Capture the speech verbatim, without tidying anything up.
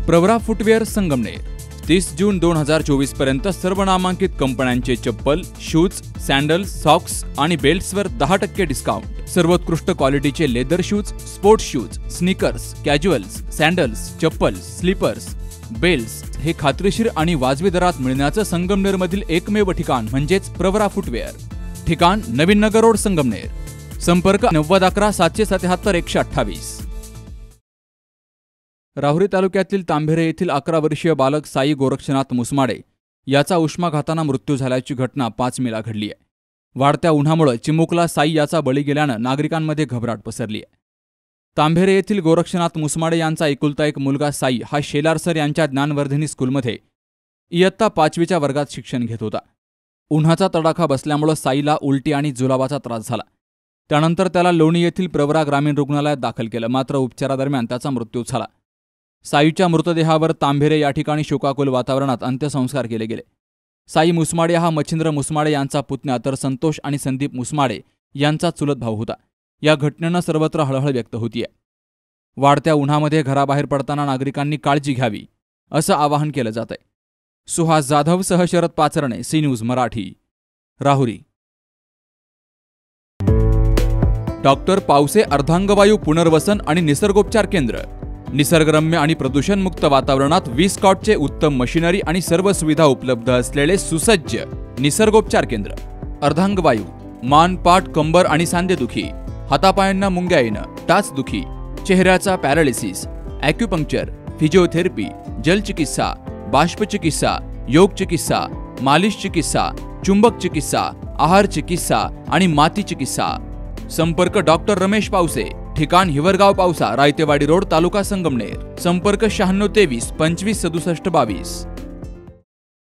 Pravara footwear Sangamner तीस जून दोन हजार चोवीस पर्यंत सर्व नामांकित कंपन्यांचे चप्पल, शूज, सॅन्डल्स, सॉक्स आणि बेल्ट्सवर दहा टक्के डिस्काउंट। सर्वोत्कृष्ट क्वालिटीचे leather shoes, sports shoes, sneakers, casuals, sandals, chappals, slippers, belts हे खात्रीशीर आणि वाजवी दरात मिळण्याचं संगमनेरमधील एकमेव ठिकाण म्हणजेच प्रवरा फुटवेअर। ठिकाण नवीन नगर रोड संगमनेर। संपर्क नव्वद अकरा सातशे सत्याहत्तर एकशे अठ्ठावीस। राहुरी तालुक्यातील तांभेरे येथील अकरा वर्षीय बालक साई गोरक्षनाथ मुसमाडे याचा उष्माघाताने मृत्यू झाल्याची घटना पाच मेला घडली आहे। वाढत्या उन्हामुळे चिमुकला साई याचा बळी गेल्यानं नागरिकांमध्ये घबराट पसरली आहे। तांभेरे येथील गोरक्षनाथ मुसमाडे यांचा एकुलता एक मुलगा साई हा शेलारसर यांच्या ज्ञानवर्धिनी स्कूलमध्ये इयत्ता पाचवीच्या वर्गात शिक्षण घेत होता। उन्हाचा तडाखा बसल्यामुळे साईला उलटी आणि जुलाबाचा त्रास झाला। त्यानंतर त्याला लोणी येथील प्रवरा ग्रामीण रुग्णालयात दाखल केलं, मात्र उपचारादरम्यान त्याचा मृत्यू झाला। साईच्या मृतदेहावर तांभेरे या ठिकाणी शोकाकुल वातावरणात अंत्यसंस्कार केले गेले। साई मुसमाडे हा मच्छिंद्र मुसमाडे यांचा पुतण्या तर संतोष आणि संदीप मुसमाडे यांचा चुलत भाऊ होता। या घटनेनं सर्वत्र हळहळ व्यक्त होतीये। वाढत्या उन्हामध्ये घराबाहेर पडताना नागरिकांनी काळजी घ्यावी असं आवाहन केलं जात आहे। सुहास जाधव सह Sharad Pacharne, C news Marathi, Rahuri. Doctor Pawase अर्धांगवायू पुनर्वसन आणि निसर्गोपचार केंद्र। निसर्गरम्य आणि प्रदूषणमुक्त वातावरणात वीस कॉटचे उत्तम मशिनरी आणि सर्व सुविधा उपलब्ध असलेले सुसज्ज निसर्गोपचार केंद्र। अर्धांगवायू, मान, पाठ, कंबर आणि सांधेदुखी, हातापायांना मुंग्या येणं, टाचदुखी, चेहऱ्याचा पॅरालिसिस, ॲक्युपंक्चर, फिजिओथेरपी, जलचिकित्सा, बाष्पचिकित्सा, योग चिकित्सा, मालिश चिकित्सा, चुंबक चिकित्सा, आहार चिकित्सा आणि माती चिकित्सा। संपर्क डॉक्टर रमेश पावसे। ठिकाण हिवरगाव पावसा, रायतेवाडी रोड, तालुका संगमनेर। संपर्क शहाण्णव तेवीस पंचवीस सदुसष्ट बावीस।